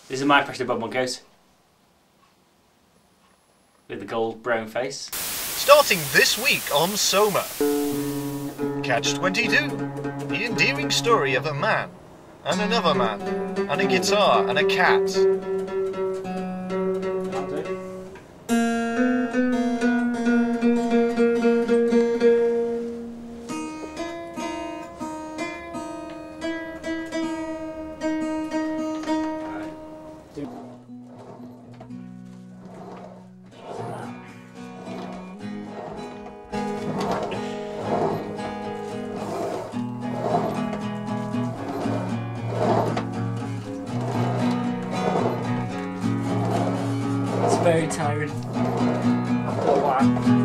This is my impression of Bob Monkhouse. With the gold brown face. Starting this week on SOMA. Catch 22. The endearing story of a man, and another man, and a guitar, and a cat. It's very tiring after a while.